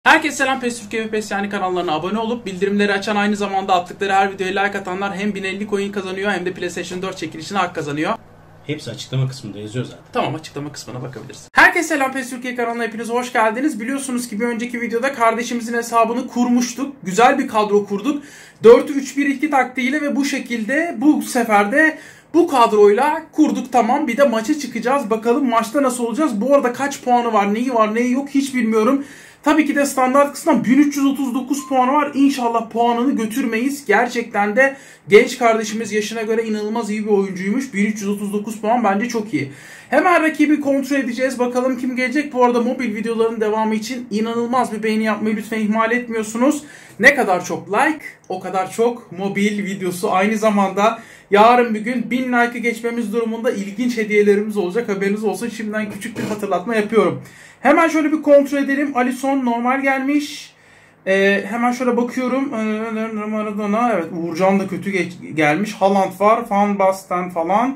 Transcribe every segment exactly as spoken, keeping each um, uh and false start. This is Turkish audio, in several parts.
Herkese selam. PES Türkiye ve PES yani kanallarına abone olup bildirimleri açan, aynı zamanda attıkları her videoya like atanlar hem bin elli coin kazanıyor hem de PlayStation dört çekilişine hak kazanıyor. Hepsi açıklama kısmında yazıyor zaten. Tamam, açıklama kısmına bakabiliriz. Herkese selam, PES Türkiye kanalına hepiniz hoş geldiniz. Biliyorsunuz ki bir önceki videoda kardeşimizin hesabını kurmuştuk. Güzel bir kadro kurduk. dört üç bir iki taktiğiyle ve bu şekilde bu sefer de bu kadroyla kurduk, tamam. Bir de maça çıkacağız. Bakalım maçta nasıl olacağız. Bu arada kaç puanı var, neyi var, neyi yok hiç bilmiyorum. Tabii ki de standart kısımdan bin üç yüz otuz dokuz puanı var. İnşallah puanını götürmeyiz. Gerçekten de genç kardeşimiz yaşına göre inanılmaz iyi bir oyuncuymuş. bin üç yüz otuz dokuz puan bence çok iyi. Hemen rakibi kontrol edeceğiz. Bakalım kim gelecek. Bu arada mobil videoların devamı için inanılmaz bir beğeni yapmayı lütfen ihmal etmiyorsunuz. Ne kadar çok like, o kadar çok mobil videosu. Aynı zamanda yarın bir gün bin like'ı geçmemiz durumunda ilginç hediyelerimiz olacak. Haberiniz olsun. Şimdiden küçük bir hatırlatma yapıyorum. Hemen şöyle bir kontrol edelim. Alisson normal gelmiş. Ee, hemen şöyle bakıyorum. Ee, Maradona, evet, Uğurcan da kötü gelmiş. Haaland var. Van Basten falan.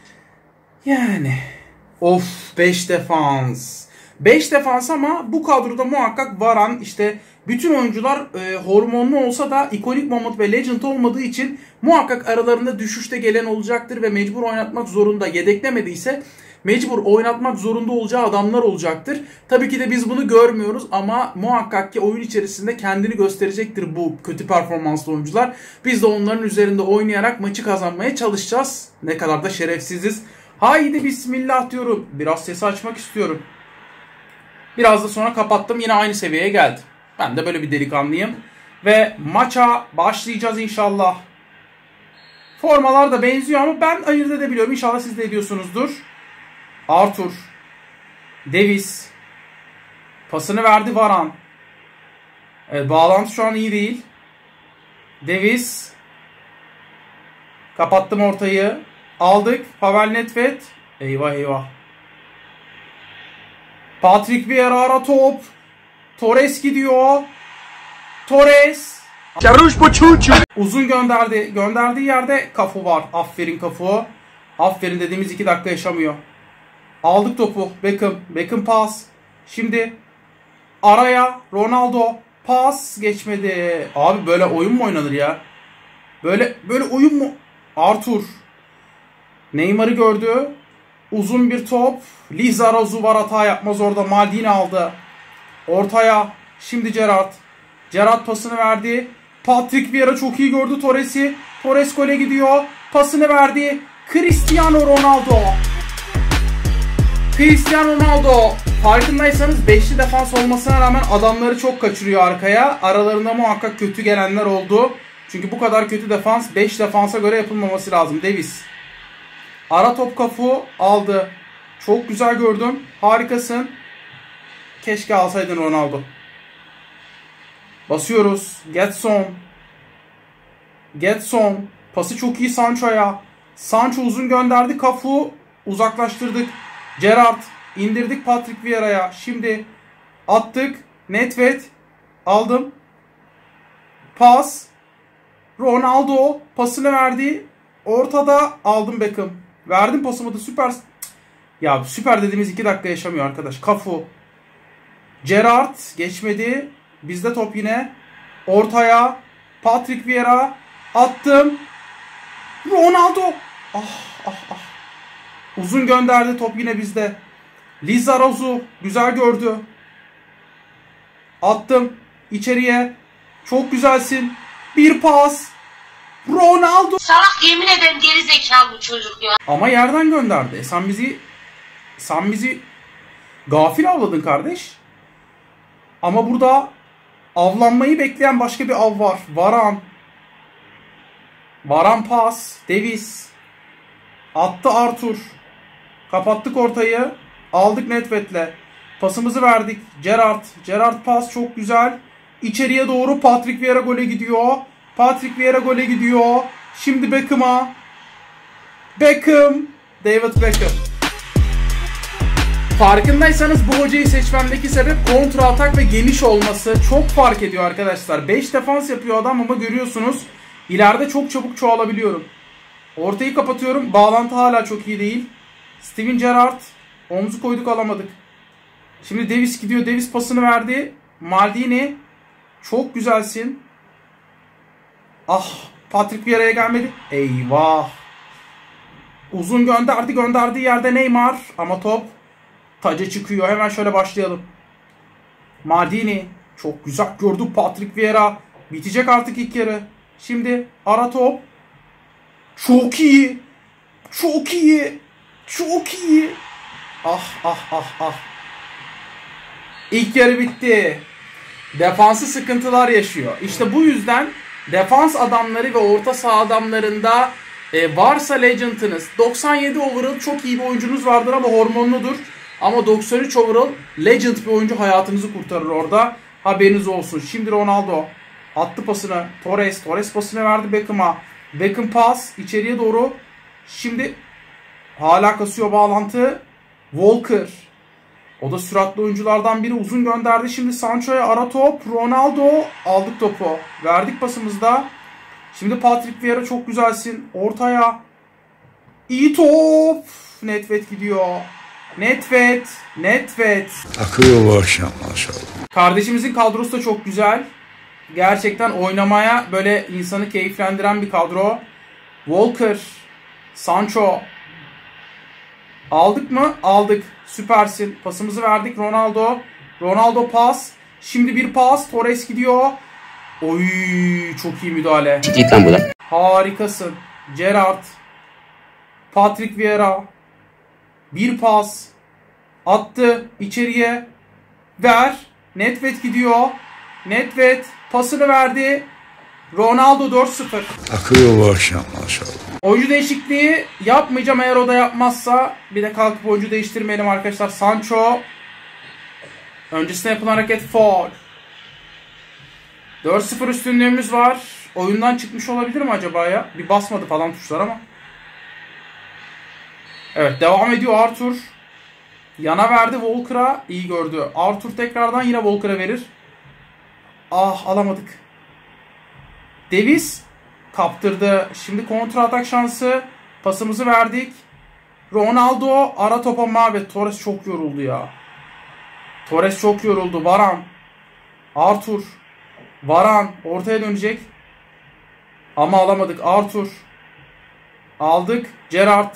Yani of, beş defans. beş defans ama bu kadroda muhakkak Varan, işte bütün oyuncular e, hormonlu olsa da ikonik moment ve legend olmadığı için muhakkak aralarında düşüşte gelen olacaktır ve mecbur oynatmak zorunda. Yedeklemediyse mecbur oynatmak zorunda olacağı adamlar olacaktır. Tabii ki de biz bunu görmüyoruz ama muhakkak ki oyun içerisinde kendini gösterecektir bu kötü performanslı oyuncular. Biz de onların üzerinde oynayarak maçı kazanmaya çalışacağız. Ne kadar da şerefsiziz. Haydi bismillah diyorum. Biraz sesi açmak istiyorum. Biraz da sonra kapattım, yine aynı seviyeye geldi. Ben de böyle bir delikanlıyım. Ve maça başlayacağız inşallah. Formalar da benziyor ama ben ayırt edebiliyorum. İnşallah siz de ediyorsunuzdur. Arthur. Davis. Pasını verdi Varan. Evet, bağlantı şu an iyi değil. Davis. Kapattım ortayı. Aldık. Pavel Nedved. Eyvah eyvah. Patrick Vieira top. Torres gidiyor. Torres. Uzun gönderdi. Gönderdiği yerde Cafu var. Aferin Cafu. Aferin dediğimiz iki dakika yaşamıyor. Aldık topu. Beckham. Beckham pas. Şimdi araya Ronaldo. Pas geçmedi. Abi böyle oyun mu oynanır ya? Böyle böyle oyun mu? Arthur. Neymar'ı gördü. Uzun bir top. Lizarazu var, hata yapmaz orada. Maldini aldı. Ortaya. Şimdi Gerrard. Gerrard pasını verdi. Patrick Vieira çok iyi gördü Torres'i. Torres gole gidiyor. Pasını verdi. Cristiano Ronaldo. Cristiano Ronaldo. Farkındaysanız beşli defans olmasına rağmen adamları çok kaçırıyor arkaya. Aralarında muhakkak kötü gelenler oldu. Çünkü bu kadar kötü defans beş defansa göre yapılmaması lazım. Davis. Ara top Cafu aldı. Çok güzel gördüm. Harikasın. Keşke alsaydın Ronaldo. Basıyoruz. Getson. Getson. Pası çok iyi Sancho'ya. Sancho uzun gönderdi. Cafu uzaklaştırdık. Gerrard. İndirdik Patrick Vieira'ya. Şimdi attık. Nedved. Aldım. Pas. Ronaldo. Pasını verdi. Ortada aldım Beckham. Verdim pasımı da, süper. Ya süper dediğimiz iki dakika yaşamıyor arkadaş. Cafu. Gerrard geçmedi. Bizde top yine. Ortaya. Patrick Vieira. Attım. Ronaldo. Ah ah ah. Uzun gönderdi, top yine bizde. Lizarazu güzel gördü. Attım. İçeriye. Çok güzelsin. Bir pas. Ronaldo. Salak, yemin ederim geri zekalı bu çocuk ya. Ama yerden gönderdi. Sen bizi sen bizi gafil avladın kardeş. Ama burada avlanmayı bekleyen başka bir av var. Varan. Varan pas. Davis. Attı Arthur. Kapattık ortayı. Aldık Nedved'le. Pasımızı verdik. Gerrard. Gerrard pas çok güzel. İçeriye doğru Patrick Vieira gole gidiyor. Patrick Vieira gole gidiyor. Şimdi Beckham'a. Beckham. David Beckham. Farkındaysanız bu hocayı seçmemdeki sebep kontra atak ve geniş olması. Çok fark ediyor arkadaşlar. beş defans yapıyor adam ama görüyorsunuz ileride çok çabuk çoğalabiliyorum. Ortayı kapatıyorum. Bağlantı hala çok iyi değil. Steven Gerrard. Omzu koyduk, alamadık. Şimdi Davis gidiyor. Davis pasını verdi. Maldini. Çok güzelsin. Ah, Patrick Vieira'ya gelmedi. Eyvah. Uzun gönderdi. Gönderdiği yerde Neymar. Ama top taca çıkıyor. Hemen şöyle başlayalım. Maldini. Çok güzel gördü Patrick Vieira. Bitecek artık ilk yarı. Şimdi ara top. Çok iyi. Çok iyi. Çok iyi. Ah ah ah ah. İlk yarı bitti. Defansı sıkıntılar yaşıyor. İşte bu yüzden defans adamları ve orta saha adamlarında e, varsa legend'ınız, doksan yedi overall çok iyi bir oyuncunuz vardır ama hormonludur. Ama doksan üç overall legend bir oyuncu hayatınızı kurtarır orada. Haberiniz olsun. Şimdi Ronaldo attı pasını. Torres. Torres pasını verdi Beckham'a. Beckham pas içeriye doğru. Şimdi hala kasıyor bağlantı. Walker. O da süratli oyunculardan biri. Uzun gönderdi. Şimdi Sancho'ya ara top. Ronaldo. Aldık topu. Verdik pasımızda. Şimdi Patrick Vieira çok güzelsin. Ortaya. İyi top. Nedved gidiyor. Nedved. Nedved. Akıyor bu akşam maşallah. Kardeşimizin kadrosu da çok güzel. Gerçekten oynamaya böyle insanı keyiflendiren bir kadro. Walker. Sancho. Aldık mı? Aldık. Süpersin. Pasımızı verdik. Ronaldo. Ronaldo pas. Şimdi bir pas. Torres gidiyor. Oy, çok iyi müdahale. Git lan buradan. Harikasın. Gerrard. Patrick Vieira. Bir pas. Attı. İçeriye. Ver. Nedved gidiyor. Nedved pasını verdi. Ronaldo dört sıfır. Akıyor bu akşam maşallah. Oyuncu değişikliği yapmayacağım eğer o da yapmazsa. Bir de kalkıp oyuncu değiştirmeyelim arkadaşlar. Sancho. Öncesine yapılan hareket faul. dört sıfır üstünlüğümüz var. Oyundan çıkmış olabilir mi acaba ya? Bir basmadı falan tuşlar ama. Evet, devam ediyor Arthur. Yana verdi Walker'a. İyi gördü. Arthur tekrardan yine Walker'a verir. Ah, alamadık. Davis kaptırdı. Şimdi kontra atak şansı. Pasımızı verdik. Ronaldo ara topa mavi. Torres çok yoruldu ya. Torres çok yoruldu. Varan. Arthur. Varan ortaya dönecek. Ama alamadık. Arthur. Aldık. Gerrard.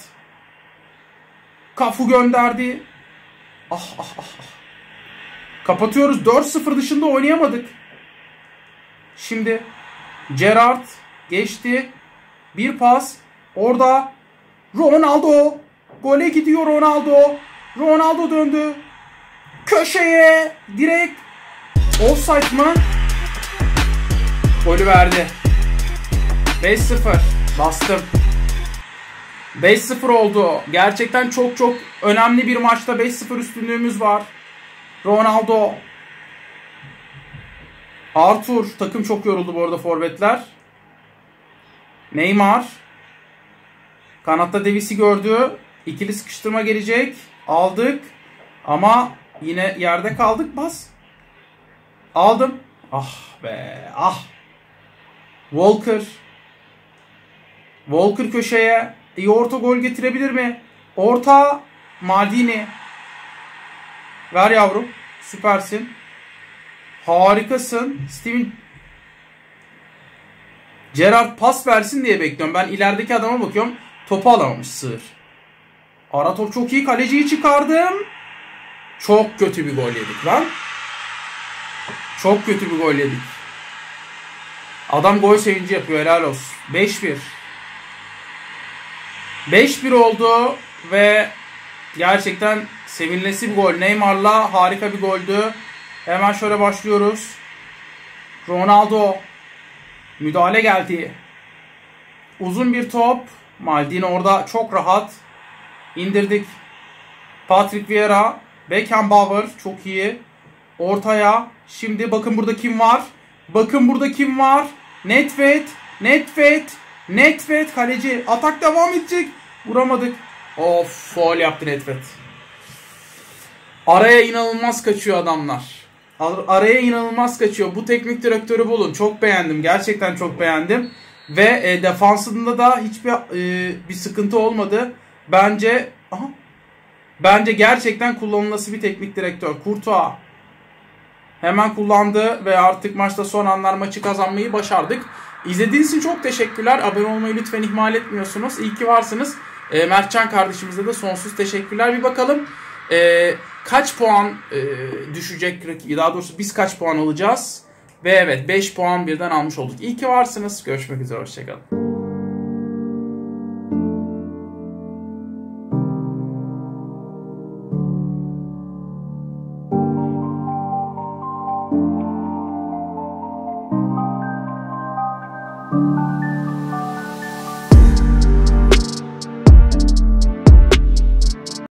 Cafu gönderdi. Ah ah ah. Kapatıyoruz. dört sıfır dışında oynayamadık. Şimdi Gerrard geçti. Bir pas. Orada Ronaldo. Gole gidiyor Ronaldo. Ronaldo döndü. Köşeye. Direkt. Offside mı? Golü verdi. beş sıfır. Bastım. beş sıfır oldu. Gerçekten çok çok önemli bir maçta beş sıfır üstünlüğümüz var. Ronaldo. Arthur. Takım çok yoruldu bu arada forvetler. Neymar. Kanatta Davis'i gördü. İkili sıkıştırma gelecek. Aldık. Ama yine yerde kaldık. Bas. Aldım. Ah be. Ah. Walker. Walker köşeye. İyi orta gol getirebilir mi? Orta. Maldini. Ver yavrum. Süpersin. Harikasın. Steven Gerrard pas versin diye bekliyorum. Ben ilerideki adama bakıyorum. Topu alamamış sığır. Ara top çok iyi. Kaleciyi çıkardım. Çok kötü bir gol yedik lan. Çok kötü bir gol yedik. Adam gol sevinci yapıyor. Helal olsun. beş bir. beş bir oldu ve gerçekten sevinmesi bir gol. Neymar'la harika bir goldü. Hemen şöyle başlıyoruz. Ronaldo. Müdahale geldi. Uzun bir top. Maldini orada çok rahat. İndirdik. Patrick Vieira. Beckenbauer çok iyi. Ortaya. Şimdi bakın burada kim var. Bakın burada kim var. Nedved. Nedved. Nedved kaleci. Atak devam edecek. Vuramadık. Of, faul yaptı Nedved. Araya inanılmaz kaçıyor adamlar. Araya inanılmaz kaçıyor. Bu teknik direktörü bulun. Çok beğendim. Gerçekten çok beğendim. Ve e, defansında da hiçbir e, bir sıkıntı olmadı. Bence aha, bence gerçekten kullanılması bir teknik direktör. Courtois. Hemen kullandı ve artık maçta son anlar maçı kazanmayı başardık. İzlediğiniz için çok teşekkürler. Abone olmayı lütfen ihmal etmiyorsunuz. İyi ki varsınız. E, Mertcan kardeşimize de sonsuz teşekkürler. Bir bakalım e, kaç puan e, düşecek, daha doğrusu biz kaç puan alacağız? Ve evet, beş puan birden almış olduk. İyi ki varsınız. Görüşmek üzere. Hoşçakalın.